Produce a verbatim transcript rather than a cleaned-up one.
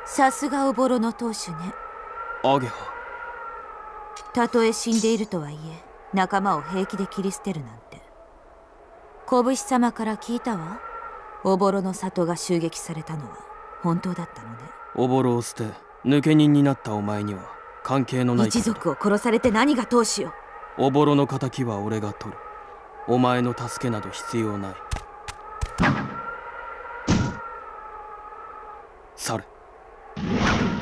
さすがおぼろの当主ね。 アゲハ。 たとえ死んでいるとはいえ仲間を平気で切り捨てるなんて。拳様から聞いたわ。おぼろの里が襲撃されたのは本当だったのね。 おぼろを捨て抜け人になったお前には関係のないことだ。 一族を殺されて何が当主よ。 おぼろの仇は俺が取る。お前の助けなど必要ない。去れ。